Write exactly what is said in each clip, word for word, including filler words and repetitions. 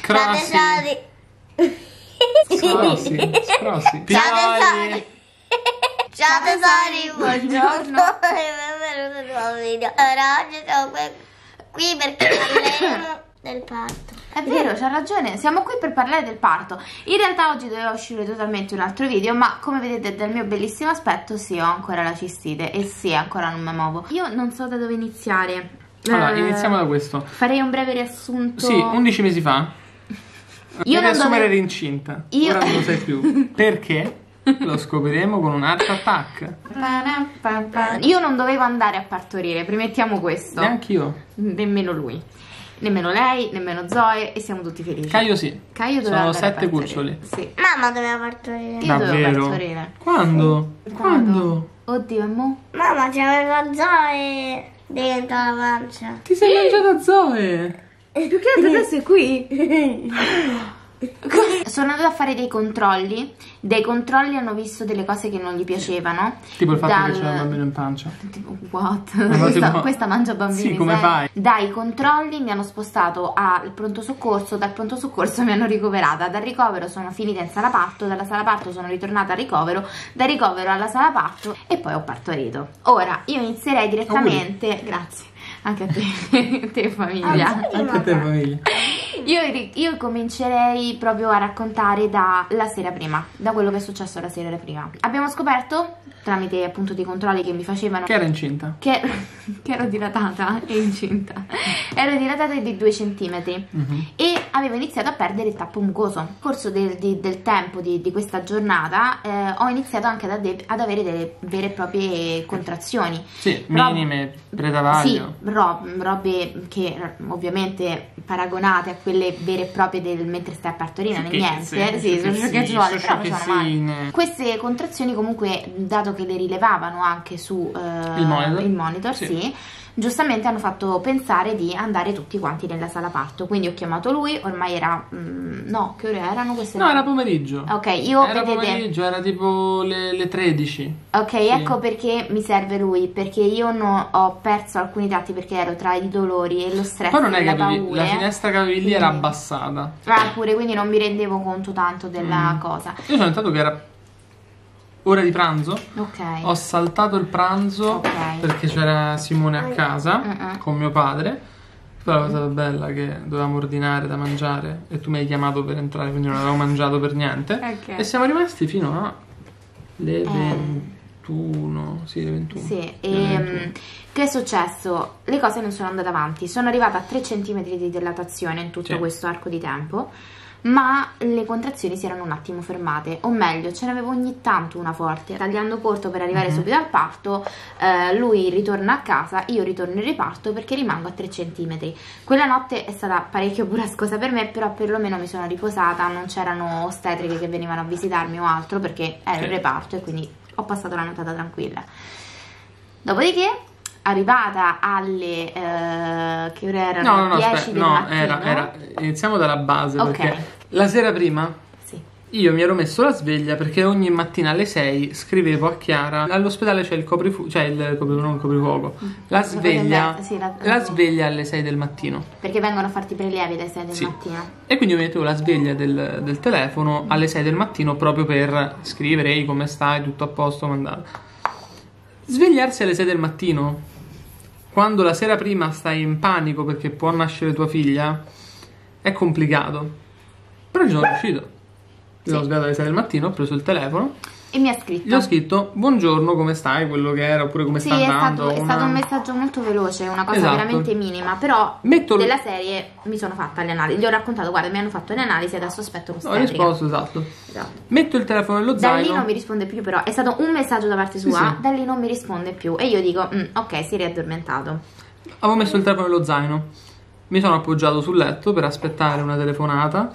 Crossi. Scrossi. Scrossi. Ciao tesori. Ciao tesori, buongiorno. Benvenuti in un nuovo video. Allora, oggi siamo qui perché parleremo del parto. È vero, c'ha ragione, siamo qui per parlare del parto. In realtà oggi doveva uscire totalmente un altro video, ma come vedete dal mio bellissimo aspetto, sì, ho ancora la cistite e sì, ancora non mi muovo. Io non so da dove iniziare. Allora, eh, iniziamo da questo. Farei un breve riassunto. Sì, undici mesi fa. Io per assumere dove... eri incinta. Io... Ora non lo sai più. Perché? Lo scopriremo con un heart attack. Io non dovevo andare a partorire, premettiamo questo. Neanche io. Nemmeno lui. Nemmeno lei, nemmeno Zoe, e siamo tutti felici. Caio sì. Caio doveva Sono andare a sette partorire. cuccioli. Sì. Mamma doveva partorire. Io Davvero? dovevo partorire. Quando? Quando? Oddio, e mo? Mamma, c'aveva Zoe dentro la pancia. Ti sei mangiata Zoe? Più che altro adesso è qui. Sono andata a fare dei controlli. Dei controlli hanno visto delle cose che non gli piacevano. Tipo il fatto Dal... che c'era un bambino in pancia. Tipo, what? Ma Questa, tipo- questa mangia bambini. Sì, come sai? fai? Dai controlli mi hanno spostato al pronto soccorso. Dal pronto soccorso mi hanno ricoverata. Dal ricovero sono finita in sala parto. Dalla sala parto sono ritornata al ricovero. Dal ricovero alla sala parto. E poi ho partorito. Ora io inizierei direttamente. Auguri. Grazie. Anche a te, te famiglia. Anche a te famiglia. Io, io comincerei proprio a raccontare dalla sera prima, da quello che è successo la sera prima. Abbiamo scoperto, tramite appunto dei controlli che mi facevano, Che era incinta. che, che ero dilatata e incinta. Ero dilatata di due centimetri Mm-hmm. e avevo iniziato a perdere il tappo mucoso. Nel corso del, di, del tempo di, di questa giornata eh, ho iniziato anche ad, ade- ad avere delle vere e proprie contrazioni. Sì, Rob- minime, pretavaglio. Sì, rob- robe che ovviamente paragonate a quelle vere e proprie del mentre stai a partorire non è niente. Sì, sono sciocchezzuole, però facevano male. Queste contrazioni comunque, dato che le rilevavano anche su eh, Il monitor, il monitor sì. sì, giustamente hanno fatto pensare di andare tutti quanti nella sala parto. Quindi ho chiamato lui, ormai era mm, no, che ore erano queste? No, era pomeriggio. Ok, io Era vedete pomeriggio, era tipo le, le tredici. Ok, Sì. ecco perché mi serve lui, perché io no, ho perso alcuni tratti perché ero tra i dolori e lo stress Poi non è e che la avevi- paura. la finestra che avevi lì era Quindi- abbassata. Ah, pure, quindi non mi rendevo conto tanto della Mm. cosa. Io sono entrato che era ora di pranzo. Ok. Ho saltato il pranzo Ok. perché c'era Simone a casa Mm-mm. con mio padre. Poi la cosa bella che dovevamo ordinare da mangiare e tu mi hai chiamato per entrare, quindi non avevo mangiato per niente. Ok. E siamo rimasti fino alle Eh. ventuno. Sì, le ventuno. Sì, Le e ventuno. che è successo? Le cose non sono andate avanti, sono arrivata a tre centimetri di dilatazione in tutto Sì. questo arco di tempo, ma le contrazioni si erano un attimo fermate, o meglio, ce n'avevo ogni tanto una forte. Tagliando corto per arrivare Mhm. subito al parto, eh, lui ritorna a casa, io ritorno in riparto perché rimango a tre centimetri. Quella notte è stata parecchio burrascosa per me, però perlomeno mi sono riposata, non c'erano ostetriche che venivano a visitarmi o altro perché ero Sì. in reparto e quindi ho passato la nottata tranquilla. Dopodiché, arrivata alle eh, che ore erano? No, no, no, dieci aspetta, del no, mattino. era, era, iniziamo dalla base Ok. perché la sera prima Sì. io mi ero messo la sveglia perché ogni mattina alle sei scrivevo a Chiara, all'ospedale c'è il coprifuoco, cioè il coprifuoco, non il coprifuoco, la sveglia, Sì, la- la sveglia alle sei del mattino. Perché vengono a farti i prelievi alle sei del Sì. mattino. E quindi io mettevo la sveglia del, del telefono alle sei del mattino proprio per scrivere ehi come stai, tutto a posto, mandare. Svegliarsi alle sei del mattino quando la sera prima stai in panico perché può nascere tua figlia è complicato. Però ci sono riuscito. Mi sono Sì. svegliato alle sei del mattino, ho preso il telefono, E mi ha scritto. gli ho scritto buongiorno, come stai, quello che era, oppure come Sì, sta è andando. stato, è una- stato un messaggio molto veloce, una cosa Esatto. veramente minima, però Metto l- della serie mi sono fatta le analisi, gli ho raccontato, guarda, mi hanno fatto le analisi, adesso aspetto Ho l'ostetrica. risposto, esatto. Esatto. Metto il telefono nello Da zaino. lì non mi risponde più, però è stato un messaggio da parte Sì, sua, sì. da lì non mi risponde più e io dico, "Mm, ok, si è riaddormentato." Avevo messo il telefono nello zaino, mi sono appoggiato sul letto per aspettare una telefonata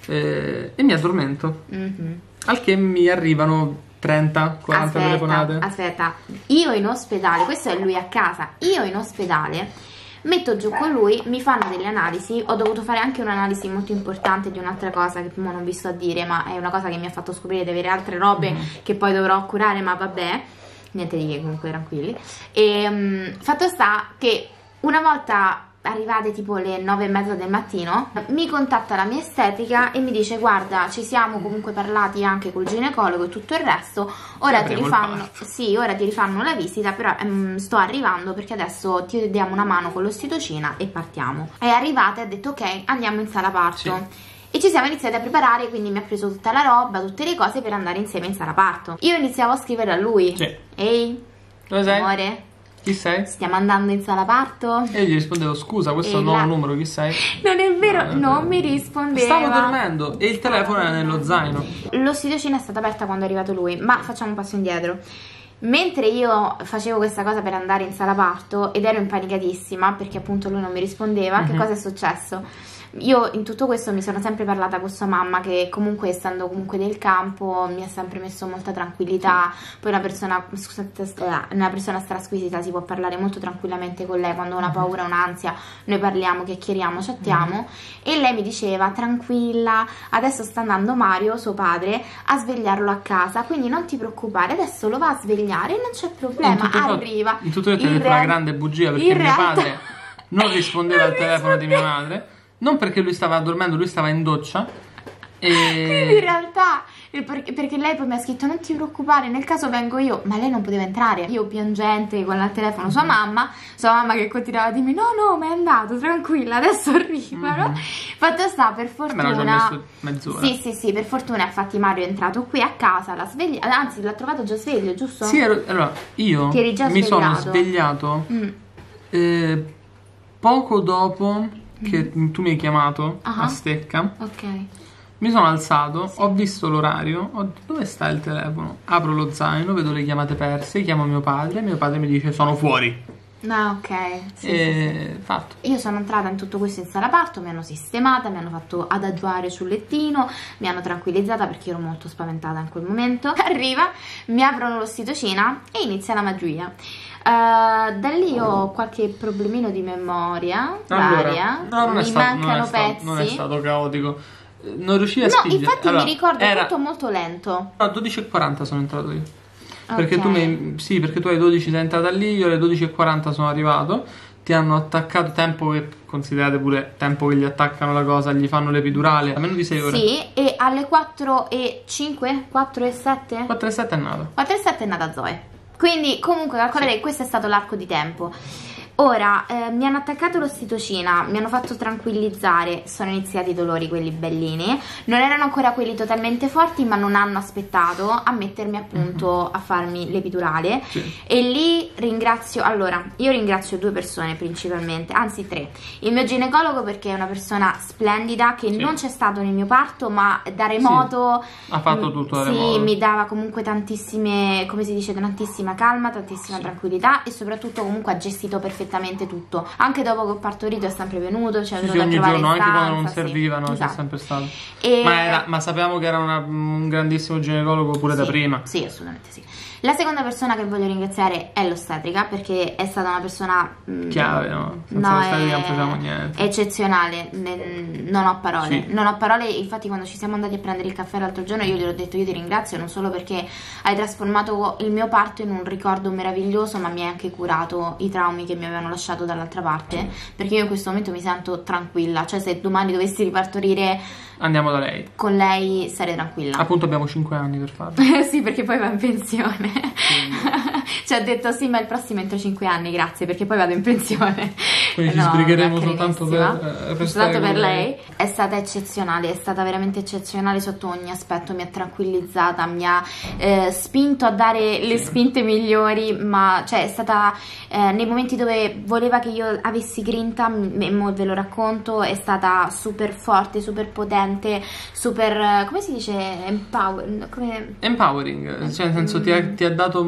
eh, e mi addormento. Mhm. Al che mi arrivano trenta quaranta Aspetta, telefonate. aspetta, io in ospedale, questo è lui a casa, io in ospedale metto giù con lui, mi fanno delle analisi, ho dovuto fare anche un'analisi molto importante di un'altra cosa che mo non vi sto a dire, ma è una cosa che mi ha fatto scoprire di avere altre robe Mhm. che poi dovrò curare, ma vabbè, niente di che, comunque tranquilli. E um, fatto sta che una volta arrivate tipo le nove e mezza del mattino, mi contatta la mia estetica e mi dice: guarda, ci siamo comunque parlati anche col ginecologo e tutto il resto, ora ti rifanno, sì, ora ti rifanno la visita, però ehm, sto arrivando perché adesso ti diamo una mano con l'ossitocina e partiamo. È arrivata e ha detto: ok, andiamo in sala parto. Sì. E ci siamo iniziati a preparare, quindi mi ha preso tutta la roba, tutte le cose per andare insieme in sala parto. Io iniziavo a scrivere a lui: sì. Ehi, dove sei? Amore, chi sei? Stiamo andando in sala parto? E io gli rispondevo: scusa, questo è un la... nuovo numero, chi sei? Non è vero, no, non, non mi rispondeva. Stavo dormendo e il telefono era nello zaino. L'ossitocina è stata aperta quando è arrivato lui, ma facciamo un passo indietro. Mentre io facevo questa cosa per andare in sala parto ed ero impanicatissima perché appunto lui non mi rispondeva, mm-hmm. Che cosa è successo? Io in tutto questo mi sono sempre parlata con sua mamma, che comunque essendo comunque del campo mi ha sempre messo molta tranquillità. Poi una persona, scusate, una persona strasquisita si può parlare molto tranquillamente con lei quando ha una paura, un'ansia, noi parliamo, chiacchieriamo, chattiamo, mm-hmm. E lei mi diceva: tranquilla, adesso sta andando Mario, suo padre, a svegliarlo a casa, quindi non ti preoccupare, adesso lo va a svegliare e non c'è problema, in arriva. In tutto questo è una grande bugia perché mio padre non rispondeva al telefono di mia madre. Non perché lui stava dormendo, lui stava in doccia. E... Quindi in realtà, perché, perché lei poi mi ha scritto: non ti preoccupare, nel caso vengo io. Ma lei non poteva entrare. Io piangente con al telefono sua mamma, sua mamma che continuava a dirmi: no no, ma è andato, tranquilla, adesso arriva, no? Mm-hmm. Fatto sta, per fortuna, me l'ho già messo mezz'ora. Sì sì sì, per fortuna infatti Mario è entrato qui a casa, l'ha svegliato, anzi l'ha trovato già sveglio, giusto? Sì, ero, allora io mi sono svegliato mm. eh, poco dopo che tu mi hai chiamato uh-huh. a stecca. Ok. Mi sono alzato, sì. Ho visto l'orario, ho detto: dove sta il telefono? Apro lo zaino, vedo le chiamate perse, chiamo mio padre, mio padre mi dice: sono fuori. Ah, ok. Sì, e sì, sì. fatto. Io sono entrata in tutto questo in sala parto, mi hanno sistemata, mi hanno fatto adagiare sul lettino, mi hanno tranquillizzata perché ero molto spaventata in quel momento. Arriva, mi aprono l'ossitocina e inizia la magia. Uh, da lì ho qualche problemino di memoria, allora, varia, no, non mi è stato, mancano non è pezzi. Stato, non è stato caotico, non riuscivi a no, spingere. infatti allora, mi ricordo era... tutto molto lento. No, dodici e quaranta sono entrato io. Okay. Perché tu mi... Sì, perché tu alle dodici sei entrata lì, io alle dodici e quaranta sono arrivato. Ti hanno attaccato, tempo che considerate pure tempo che gli attaccano la cosa, gli fanno l'epidurale, a meno di sei ore. Sì, e alle quattro e cinque, quattro e sette? quattro e sette è nata. quattro e sette è nata Zoe. Quindi comunque calcolate, sì, che questo è stato l'arco di tempo. Ora, eh, mi hanno attaccato l'ossitocina, mi hanno fatto tranquillizzare, sono iniziati i dolori, quelli bellini. Non erano ancora quelli totalmente forti, ma non hanno aspettato a mettermi appunto a farmi l'epidurale. Sì. E lì ringrazio, allora, io ringrazio due persone principalmente, anzi tre. Il mio ginecologo perché è una persona splendida, che sì, non c'è stato nel mio parto, ma da remoto, sì, ha fatto tutto da sì, remoto. Mi dava comunque tantissime, come si dice, tantissima calma, tantissima sì, tranquillità, e soprattutto comunque ha gestito perfettamente tutto. Anche dopo che ho partorito è sempre venuto, cioè è venuto sì, a trovare giorno, in stanza, anche quando non servivano, sì, esatto, c'è sempre stato. E... Ma, era, ma sappiamo che era una, un grandissimo ginecologo pure sì, da prima. Sì, assolutamente sì. La seconda persona che voglio ringraziare è l'ostetrica, perché è stata una persona chiave, no? Senza no, l'ostetrica non facciamo niente. Eccezionale, non ho parole. Sì. Non ho parole, infatti quando ci siamo andati a prendere il caffè l'altro giorno io gli ho detto: io ti ringrazio non solo perché hai trasformato il mio parto in un ricordo meraviglioso, ma mi hai anche curato i traumi che mi avevano lasciato dall'altra parte, perché io in questo momento mi sento tranquilla, cioè se domani dovessi ripartorire andiamo da lei, con lei sarei tranquilla. Appunto abbiamo cinque anni per farlo. Sì, perché poi va in pensione. Ci ha detto: sì, ma il prossimo entro cinque anni, grazie, perché poi vado in pensione. Quindi no, ci sbrigheremo soltanto per, per, soltanto per lei. È stata eccezionale, è stata veramente eccezionale sotto ogni aspetto, mi ha tranquillizzata, mi ha eh, spinto a dare le spinte migliori, ma cioè è stata eh, nei momenti dove voleva che io avessi grinta, me, ve lo racconto, è stata super forte, super potente, super, come si dice, empower, come... empowering, cioè nel senso ti ha, ti ha dato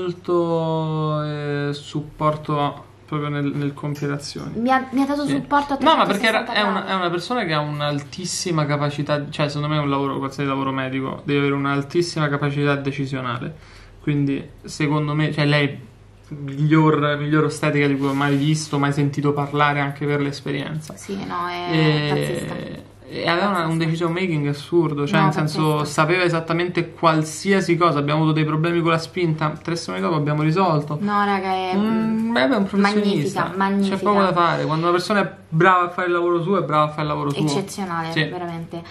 molto eh, supporto proprio nel, nel compiere azioni. Mi ha, mi ha dato sì, supporto a no, ma perché era, è, una, è una persona che ha un'altissima capacità, cioè secondo me è un lavoro, qualsiasi lavoro medico deve avere un'altissima capacità decisionale, quindi secondo me, cioè lei miglior, miglior ostetrica di cui ho mai visto, mai sentito parlare, anche per l'esperienza. Sì, no, è e, pazzesca. E aveva una- un decision making assurdo, cioè No, nel senso pazzesco. sapeva esattamente qualsiasi cosa. Abbiamo avuto dei problemi con la spinta, tre settimane dopo abbiamo risolto. No, raga, è Mm, beh, è un professionista. magnifica, magnifica. C'è poco da fare. Quando una persona è brava a fare il lavoro suo, è brava a fare il lavoro suo. eccezionale, Sì. veramente.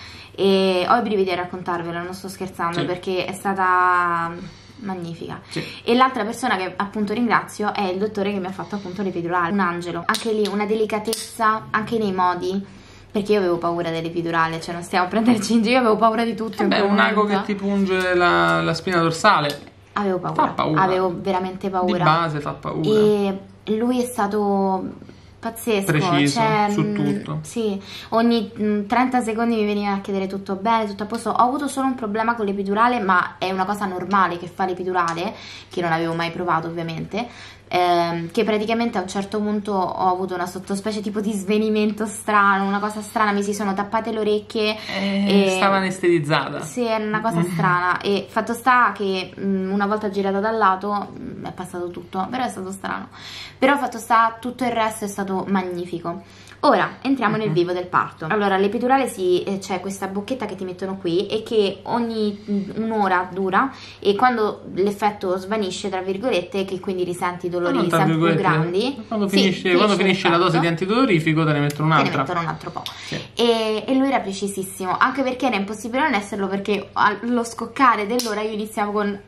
E ho i brividi a raccontarvelo, non sto scherzando, Sì. perché è stata magnifica. Sì. E l'altra persona che appunto ringrazio è il dottore che mi ha fatto appunto l'epidurale, un angelo. Anche lì una delicatezza, anche nei modi, perché io avevo paura dell'epidurale, cioè non stiamo a prenderci in giro, avevo paura di tutto. in Beh, quel un ago momento. che ti punge la, la spina dorsale Avevo paura, fa paura. avevo veramente paura. Di base fa paura. E lui è stato pazzesco, Preciso, cioè, su mh, tutto. sì, ogni mh, trenta secondi mi veniva a chiedere tutto bene, tutto a posto. Ho avuto solo un problema con l'epidurale, ma è una cosa normale che fa l'epidurale, che non avevo mai provato ovviamente, ehm, che praticamente a un certo punto ho avuto una sottospecie tipo di svenimento strano, una cosa strana, mi si sono tappate le orecchie. Eh, e- stava anestetizzata. Sì, era una cosa strana. E fatto sta che mh, una volta girata dal lato mh, è passato tutto, però è stato strano. Però fatto sta, tutto il resto è stato magnifico. Ora entriamo nel vivo del parto. Allora, l'epidurale sì, eh, c'è questa bocchetta che ti mettono qui e che ogni mh, un'ora dura, e quando l'effetto svanisce, tra virgolette, che quindi risenti i dolori Non tra sempre più virgolette, grandi. Quando Sì, finisce, quando finisce la dose l'effetto. di antidolorifico te ne mettono Te ne un'altra. mettono un altro po'. Sì. E, e lui era precisissimo, anche perché era impossibile non esserlo, perché allo scoccare dell'ora io iniziavo con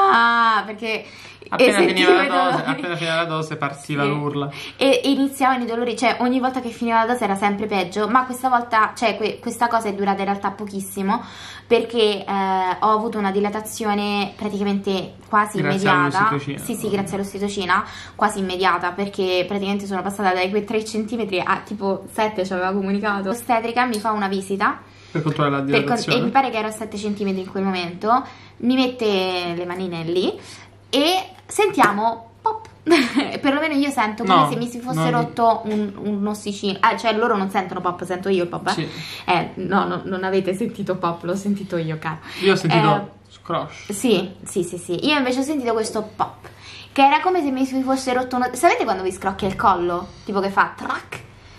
ah, perché Appena e finiva, sentivo la i dose, dolori. appena finiva la dose partiva Sì. l'urla. E iniziavano i dolori, cioè ogni volta che finiva la dose era sempre peggio, ma questa volta, cioè que- questa cosa è durata in realtà pochissimo, perché eh, ho avuto una dilatazione praticamente quasi Grazie immediata. all'ossitocina. Sì, sì, grazie all'ossitocina, quasi immediata, perché praticamente sono passata dai quei tre centimetri a tipo sette, ci aveva comunicato. L'ostetrica mi fa una visita. Per controllare la Per con- dilatazione. e mi pare che ero a sette centimetri in quel momento, mi mette le manine lì e sentiamo pop. Perlomeno io sento come No, se mi si fosse no. rotto un, un ossicino. Ah, cioè loro non sentono pop, sento io il pop. Eh, Sì. eh no, no, non avete sentito pop, l'ho sentito io, cara. Io ho sentito Eh, scrosh. sì, sì, sì, sì. Io invece ho sentito questo pop, che era come se mi si fosse rotto uno... Sapete quando vi scrocchia il collo? Tipo che fa track?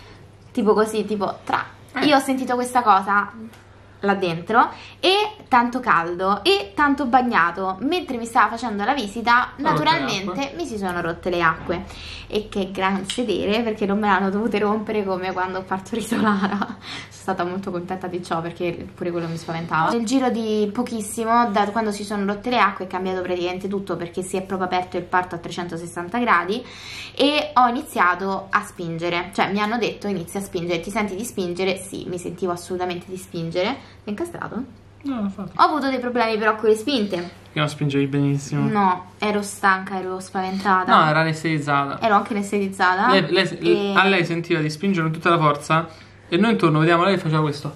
Tipo così, tipo track. Eh. Io ho sentito questa cosa là dentro, e tanto caldo e tanto bagnato. Mentre mi stava facendo la visita, rotte le naturalmente acque. mi si sono rotte le acque. E che gran sedere, perché non me l'hanno dovute rompere come quando ho partorito Lara. Sono stata molto contenta di ciò, perché pure quello mi spaventava. Nel giro di pochissimo, da quando si sono rotte le acque, è cambiato praticamente tutto, perché si è proprio aperto il parto a trecentosessanta gradi e ho iniziato a spingere. Cioè mi hanno detto inizia a spingere, ti senti di spingere? Sì, mi sentivo assolutamente di spingere. È incastrato? No, l'ho fatto. Ho avuto dei problemi però con le spinte. Che non spingevi benissimo. No, ero stanca, ero spaventata. No, era anestetizzata. Ero anche anestetizzata. Lei, lei- e- A lei sentiva di spingere con tutta la forza e noi intorno vediamo lei che faceva questo.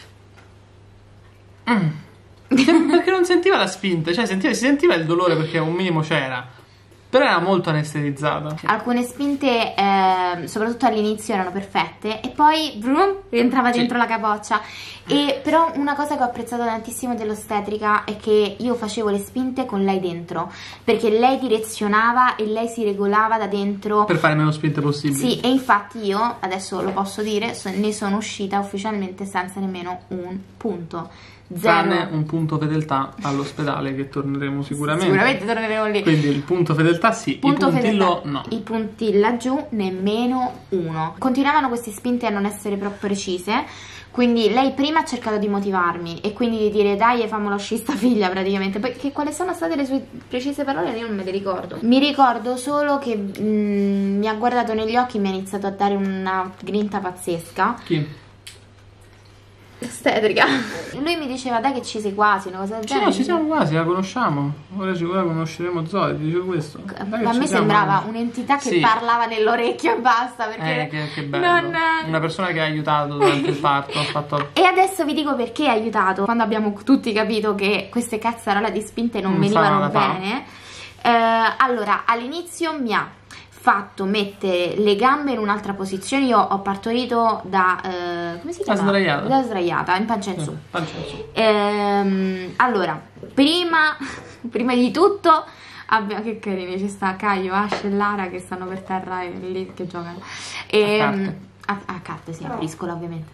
Mm. Perché non sentiva la spinta, cioè sentiva, si sentiva il dolore perché un minimo c'era. Però era molto anestetizzata. Alcune spinte, eh, soprattutto all'inizio, erano perfette e poi brum, rientrava Sì. dentro la capoccia. E però una cosa che ho apprezzato tantissimo dell'ostetrica è che io facevo le spinte con lei dentro, perché lei direzionava e lei si regolava da dentro. Per fare meno spinte possibili. Sì, e infatti io, adesso lo posso dire, so- ne sono uscita ufficialmente senza nemmeno un punto. Tranne Zero. un punto fedeltà all'ospedale che torneremo sicuramente. Sicuramente torneremo lì. Quindi il punto fedeltà sì, Punto i punti fedeltà. lo no. I punti laggiù nemmeno uno. Continuavano queste spinte a non essere proprio precise, quindi lei prima ha cercato di motivarmi e quindi di dire dai fammo la scista figlia praticamente. Poi che quali sono state le sue precise parole io non me le ricordo. Mi ricordo solo che mm, mi ha guardato negli occhi e mi ha iniziato a dare una grinta pazzesca. Chi? Ostetrica. Lui mi diceva dai che ci sei quasi, una cosa del Sì, genere. no, ci siamo quasi, la conosciamo. Ora ci ora conosceremo Zoe, ti dicevo questo. Dai che A ci me siamo. sembrava un'entità che Sì. parlava nell'orecchio e basta, perché Eh, che, che bello. non... Una persona che ha aiutato durante il parto, ha fatto... E adesso vi dico perché ha aiutato. Quando abbiamo tutti capito che queste cazzarole di spinte non Non venivano stavano da bene, eh, allora all'inizio mi ha fatto mettere le gambe in un'altra posizione. Io ho partorito da eh, come si Da chiama? sdraiata. Da sdraiata, in pancia in su. Pancia in su. Ehm, allora, prima, prima di tutto abbiamo, che carini, ci sta Caio, Ash e Lara che stanno per terra e lì che giocano. A Ehm, carte. A, a carte, sì, a briscola ovviamente.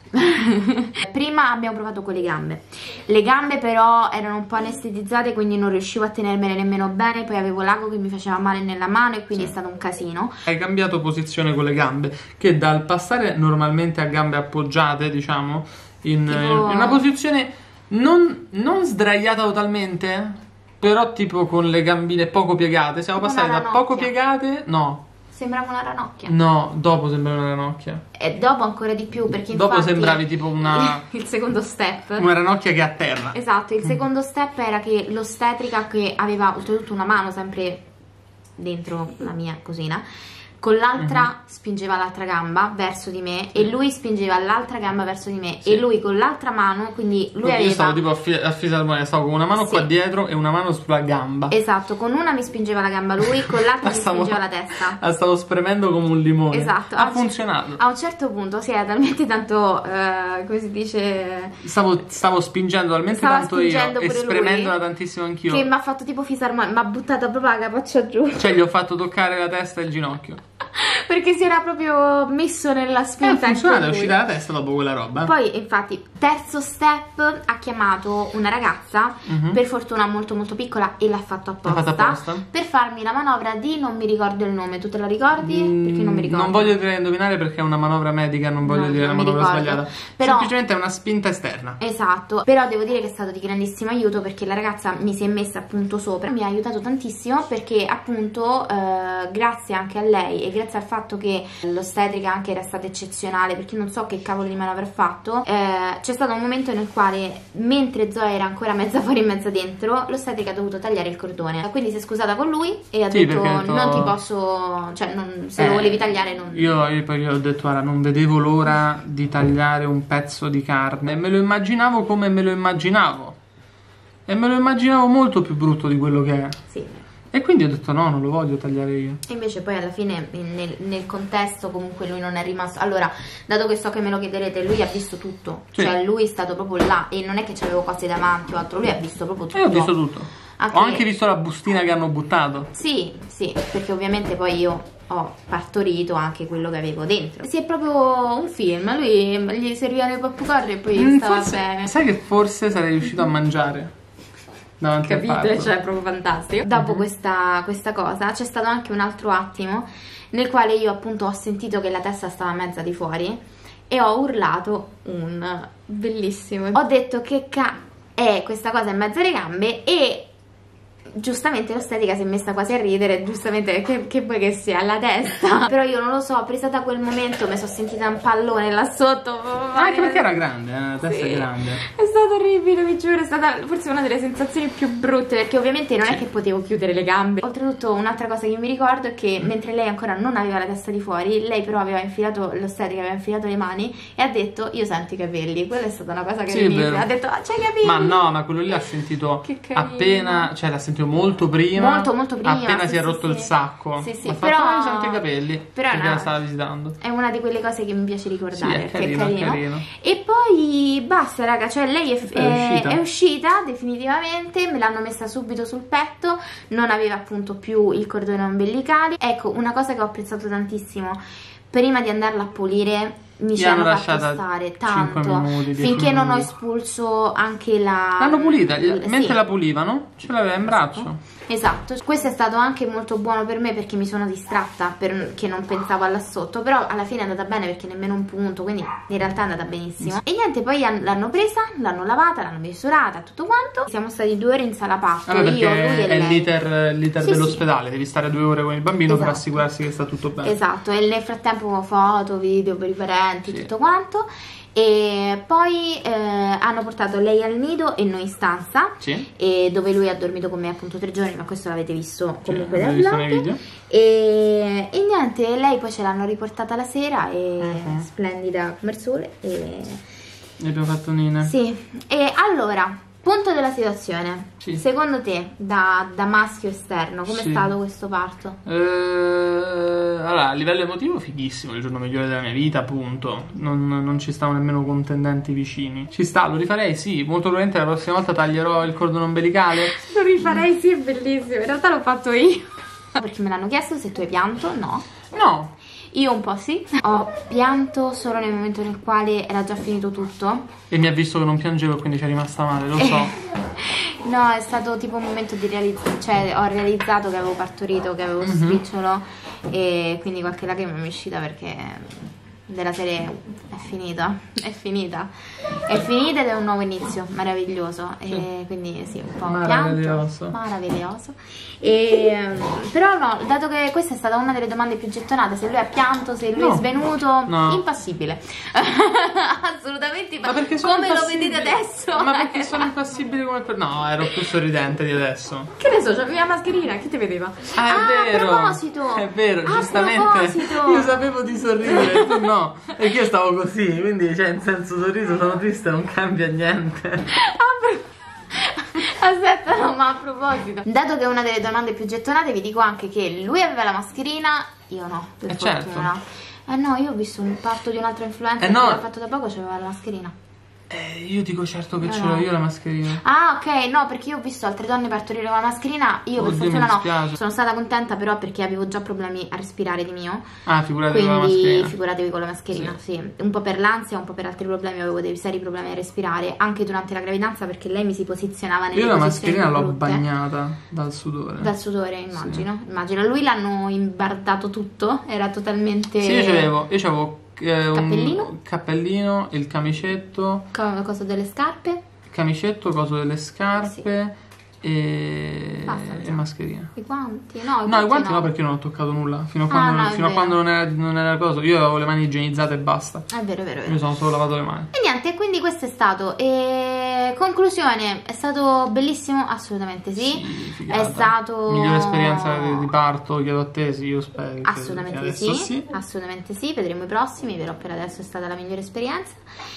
Prima abbiamo provato con le gambe. Le gambe però erano un po' anestetizzate, quindi non riuscivo a tenermele nemmeno bene. Poi avevo l'ago che mi faceva male nella mano e quindi sì, è stato un casino. Hai cambiato posizione con le gambe, che dal passare normalmente a gambe appoggiate, diciamo, in, tipo... in una posizione non, non sdraiata totalmente, però tipo con le gambine poco piegate. Siamo passati da poco piegate, no. Sembrava una ranocchia. No, dopo sembrava una ranocchia. E dopo ancora di più, perché dopo infatti sembravi tipo una... il secondo step. Una ranocchia che è a terra. Esatto, il secondo step era che l'ostetrica, che aveva oltretutto una mano sempre dentro la mia cosina, con l'altra uh-huh. spingeva l'altra gamba verso di me, sì, e lui spingeva l'altra gamba verso di me, sì, e lui con l'altra mano, quindi lui io aveva... stavo tipo affisato, stavo con una mano, sì, qua dietro e una mano sulla gamba. Esatto, con una mi spingeva la gamba lui, con l'altra mi stavo, spingeva la testa. La stavo spremendo come un limone. Esatto. Ha funzionato. A un certo punto si era talmente tanto, uh, come si dice... Stavo, stavo spingendo talmente stavo tanto spingendo io e spremendola tantissimo anch'io. Che mi ha fatto tipo fisarmone, mi ha buttato proprio la capoccia giù. Cioè gli ho fatto toccare la testa e il ginocchio. Perché si era proprio messo nella spinta. È funzionato, è uscita la testa dopo quella roba. Poi infatti terzo step ha chiamato una ragazza, uh-huh. per fortuna molto molto piccola, e l'ha fatto apposta, fatto apposta per farmi la manovra di non mi ricordo il nome. Tu te la ricordi? Mm, perché non mi ricordo. Non voglio dire indovinare perché è una manovra medica, non voglio no, dire non la manovra sbagliata. Però, semplicemente è una spinta esterna. Esatto. Però devo dire che è stato di grandissimo aiuto, perché la ragazza mi si è messa appunto sopra, mi ha aiutato tantissimo, perché appunto eh, grazie anche a lei e grazie al fatto che l'ostetrica anche era stata eccezionale, perché non so che cavolo di manovra ha fatto, eh, c'è stato un momento nel quale, mentre Zoe era ancora mezza fuori e mezza dentro, l'ostetrica ha dovuto tagliare il cordone, quindi si è scusata con lui e ha sì, detto detto non ti posso, cioè non, se eh, lo volevi tagliare non... io, io poi gli ho detto guarda, non vedevo l'ora di tagliare un pezzo di carne, e me lo immaginavo come me lo immaginavo, e me lo immaginavo molto più brutto di quello che è. Sì. E quindi ho detto no, non lo voglio tagliare io. E invece poi alla fine nel, nel contesto comunque lui non è rimasto. Allora, dato che so che me lo chiederete, lui ha visto tutto, sì, cioè lui è stato proprio là, e non è che c'avevo cose davanti o altro, lui ha visto proprio tutto. E ho visto tutto. Anche... Ho anche visto la bustina che hanno buttato. Sì, sì, perché ovviamente poi io ho partorito anche quello che avevo dentro. Sì, è proprio un film, lui gli servivano i popcorn e poi mm, stava forse, bene. Sai che forse sarei riuscito a mangiare? Capite? Cioè, è proprio fantastico. Dopo uh-huh. questa, questa cosa c'è stato anche un altro attimo nel quale io appunto ho sentito che la testa stava mezza di fuori e ho urlato un bellissimo. Ho detto che ca è questa cosa in mezzo alle gambe, e giustamente l'ostetica si è messa quasi a ridere, giustamente, che, che vuoi che sia la testa. Però io non lo so, presa da quel momento mi sono sentita un pallone là sotto. Anche perché era grande, eh, la testa sì, è grande. È stato orribile, vi giuro, è stata forse una delle sensazioni più brutte, perché ovviamente non sì. è che potevo chiudere le gambe. Oltretutto un'altra cosa che mi ricordo è che mentre lei ancora non aveva la testa di fuori, lei però aveva infilato, l'ostetrica aveva infilato le mani e ha detto io sento i capelli. Quella è stata una cosa che sì, mi ha detto ah, c'hai i capelli. Ma no, ma quello lì l'ha sentito appena, cioè l'ha sentito molto prima, molto molto prima, appena sì, si è sì, rotto sì. il sacco, sì, sì, ha però fatto, ah, sento i capelli, però perché no, la stava visitando. È una di quelle cose che mi piace ricordare, sì, è carino, che è carino. È carino. E poi basta raga, cioè lei è, è, è, uscita. è uscita definitivamente, me l'hanno messa subito sul petto, non aveva appunto più il cordone ombelicale. Ecco, una cosa che ho apprezzato tantissimo, prima di andarla a pulire mi ci hanno fatto stare tanto minuti, finché non ho minuti. espulso anche la... L'hanno pulita, l... mentre sì. la pulivano ce l'aveva in braccio. Esatto, questo è stato anche molto buono per me, perché mi sono distratta, perché non pensavo alla sotto, però alla fine è andata bene perché nemmeno un punto, quindi in realtà è andata benissimo. E niente, poi l'hanno presa, l'hanno lavata, l'hanno misurata, tutto quanto. Siamo stati due ore in sala patto, allora, io, lui e è lei. l'iter sì, dell'ospedale, sì. Devi stare due ore con il bambino, esatto, per assicurarsi che sta tutto bene. Esatto, e nel frattempo foto, video per i parenti, sì. tutto quanto. E poi eh, hanno portato lei al nido e noi in stanza, sì. e dove lui ha dormito con me appunto tre giorni, ma questo l'avete visto comunque sì, dal vlog. E, e niente, lei poi ce l'hanno riportata la sera e uh-huh. splendida come il sole. E ne abbiamo fatto Nina. Sì, e allora, punto della situazione, sì. secondo te da, da maschio esterno com'è sì. stato questo parto? Eh, allora, a livello emotivo fighissimo, il giorno migliore della mia vita, appunto, non, non ci stavano nemmeno contendenti vicini. Ci sta, lo rifarei, sì, molto probabilmente la prossima volta taglierò il cordone ombelicale. Lo rifarei, sì, è bellissimo, in realtà l'ho fatto io. Perché me l'hanno chiesto se tu hai pianto, no. No. Io un po' sì. Ho pianto solo nel momento nel quale era già finito tutto. E mi ha visto che non piangevo, quindi ci è rimasta male, lo so. No, è stato tipo un momento di realizzazione. Cioè, ho realizzato che avevo partorito, che avevo Mhm. spicciolo. E quindi qualche lacrima mi è uscita perché della serie è finita. È finita. È finita ed è un nuovo inizio meraviglioso. E quindi sì, un po' Maraviglioso. pianto. Meraviglioso. E, però no, dato che questa è stata una delle domande più gettonate, se lui ha pianto, se lui No. è svenuto, No. impassibile. Assolutamente Ma perché sono come lo impassibili? vedete adesso. Ma perché sono impassibili come per... No, ero più sorridente di adesso. Che ne so, c'avevi la mascherina, chi ti vedeva? Ah, è vero. A proposito. È vero, A giustamente. proposito. Io sapevo di sorridere, tu no. E io stavo così, quindi cioè in senso sorriso sono triste, non cambia niente. A pro- Aspetta, no, ma a proposito, dato che è una delle domande più gettonate, vi dico anche che lui aveva la mascherina, io no, per Eh, fortuna. Eh no, io ho visto un parto di un altro influencer Eh, no. che l'ha fatto da poco, c'aveva la mascherina. Eh, io dico certo che No, ce no. l'ho io la mascherina. Ah, ok, no, perché io ho visto altre donne partorire con la mascherina, io per Oddio, fortuna mi no. dispiace. Sono stata contenta però perché avevo già problemi a respirare di mio. Ah, figurati con la Quindi mascherina. figuratevi con la mascherina, sì. Un po' per l'ansia, un po' per altri problemi, avevo dei seri problemi a respirare anche durante la gravidanza perché lei mi si posizionava nelle Io la posizioni mascherina più l'ho brutte. bagnata dal sudore. Dal sudore, immagino. Immagino. Lui l'hanno imbardato tutto, era totalmente... Sì, io c'avevo, io c'avevo eh, un Cappellino? cappellino, il camicetto, Co- cosa delle scarpe, camicetto, coso delle scarpe e, Basta, e già. mascherina. i guanti, no, i No, i guanti no no. perché non ho toccato nulla. Fino a Ah, quando, no, è fino a vero. quando non, era, non era cosa. Io avevo le mani igienizzate e basta. È vero, è vero, è vero. Mi sono solo lavato le mani. E niente, quindi questo è stato. E conclusione, è stato bellissimo? Assolutamente sì. figata. È stato Migliore esperienza di, di parto, chiedo a te, sì, io spero. che- che Assolutamente adesso sì, sì. assolutamente sì, vedremo i prossimi, però per adesso è stata la migliore esperienza.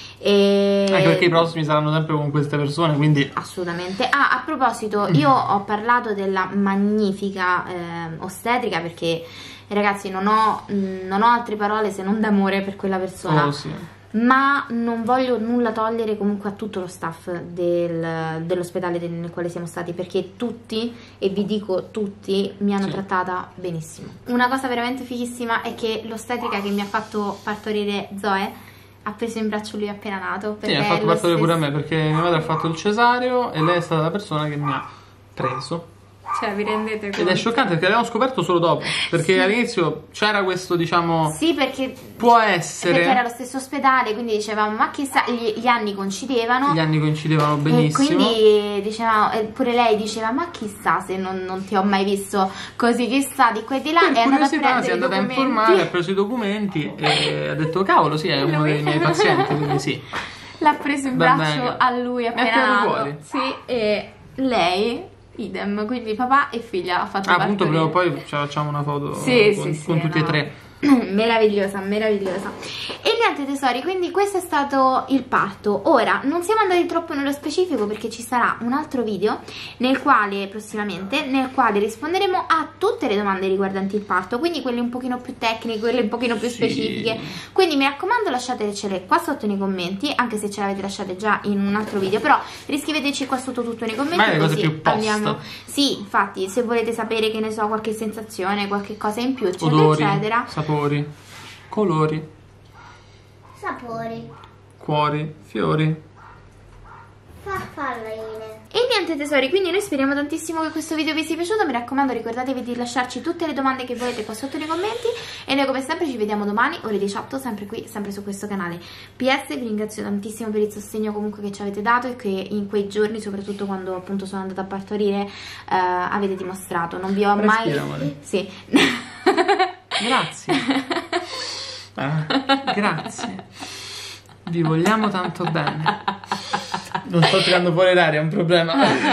E... Anche perché i prossimi saranno sempre con queste persone, quindi Assolutamente. Ah, a proposito, io ho parlato della magnifica eh, ostetrica perché, ragazzi, non ho, mh, non ho altre parole se non d'amore per quella persona. oh, sì. Ma non voglio nulla togliere comunque a tutto lo staff del- dell'ospedale del- nel quale siamo stati, perché tutti, e vi dico tutti, mi hanno Sì. trattata benissimo. Una cosa veramente fighissima è che l'ostetrica che mi ha fatto partorire Zoe ha preso in braccio lui appena nato. Sì, perché ha è fatto lo partorire pure a stesso- me perché mia madre ha fatto il cesareo e lei è stata la persona che mi ha preso. Cioè, vi rendete conto? Ed è scioccante perché l'abbiamo scoperto solo dopo. Perché Sì. all'inizio c'era questo, diciamo, Sì, perché può essere. perché era lo stesso ospedale, quindi dicevamo, ma chissà, gli, gli anni coincidevano. Gli anni coincidevano E benissimo. quindi dicevamo, e pure lei diceva, ma chissà se non, non ti ho mai visto così, chissà di qua e di là. Per È andata a curiosità prendere si è i andata a documenti. informare, ha preso i documenti e ha detto cavolo sì, è uno Lui. dei miei pazienti, quindi sì. L'ha preso in Va braccio bene. a lui Mi ha appena tirato nato. fuori. Sì, e lei idem, quindi papà e figlia ha fatto Ah, appunto partorire. prima o poi ci facciamo una foto Sì, con, sì, sì, con tutti no. e tre. Meravigliosa, meravigliosa. E niente tesori, quindi questo è stato il parto. Ora, non siamo andati troppo nello specifico perché ci sarà un altro video nel quale, prossimamente, nel quale risponderemo a tutte le domande riguardanti il parto, quindi quelle un pochino più tecniche, quelle un pochino più Sì. specifiche. Quindi mi raccomando, lasciatecele qua sotto nei commenti, anche se ce l'avete lasciate già in un altro video, però riscriveteci qua sotto tutto nei commenti. Ma le cose così più post. andiamo. Sì, infatti, se volete sapere, che ne so, qualche sensazione, qualche cosa in più, eccetera, Odori, eccetera. sapori, colori, Sapori. cuori, fiori. Farfalline. E niente tesori, quindi noi speriamo tantissimo che questo video vi sia piaciuto. Mi raccomando, ricordatevi di lasciarci tutte le domande che volete qua sotto nei commenti. E noi come sempre ci vediamo domani ore diciotto, sempre qui, sempre su questo canale. P S, vi ringrazio tantissimo per il sostegno comunque che ci avete dato e che in quei giorni, soprattutto quando appunto sono andata a partorire, eh, avete dimostrato. Non vi ho mai... Respira, amore. Sì. Grazie. Ah, grazie. Vi vogliamo tanto bene. Non sto tirando fuori l'aria, è un problema.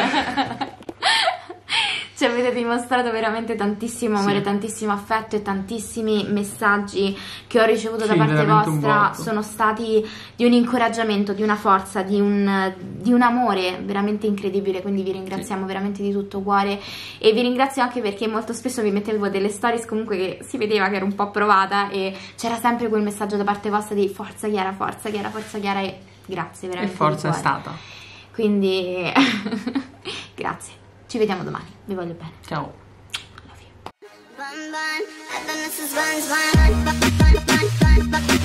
Ci avete dimostrato veramente tantissimo amore, Sì. tantissimo affetto e tantissimi messaggi che ho ricevuto Sì, da parte veramente un vostra botto. sono stati di un incoraggiamento, di una forza, di un, di un amore veramente incredibile, quindi vi ringraziamo Sì. veramente di tutto cuore e vi ringrazio anche perché molto spesso vi mettevo delle stories comunque che si vedeva che ero un po' provata e c'era sempre quel messaggio da parte vostra di forza Chiara, forza Chiara, forza Chiara e grazie E veramente. forza è di cuore. stata. Quindi grazie, ci vediamo domani, vi voglio bene. Ciao. Love you. Bun, bun, happiness is buns, bun, bun, bun, bun, bun, bun.